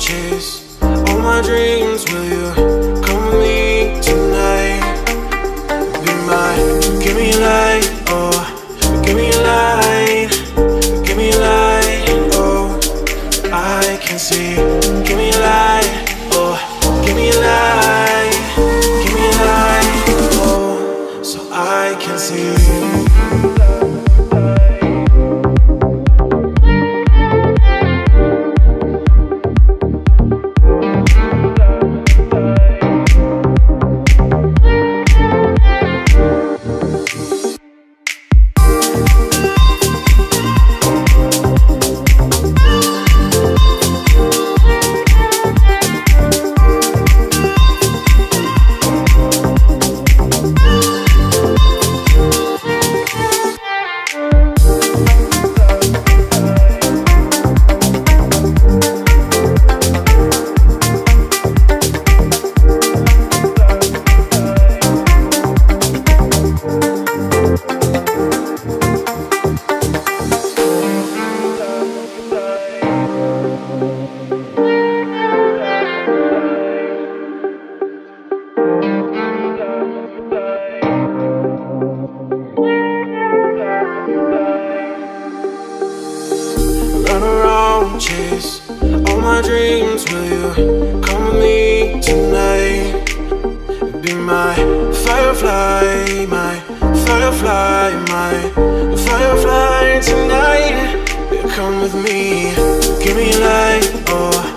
chase all my dreams. Will you come with me tonight? Be mine, give me a light, oh, give me a light, give me a light, oh, I can see. Give me a light, oh, give me a light, give me a light, oh, so I can see. Run around, chase all my dreams. Will you come with me tonight? Be my firefly, my firefly, my firefly tonight. You come with me, give me a light, oh,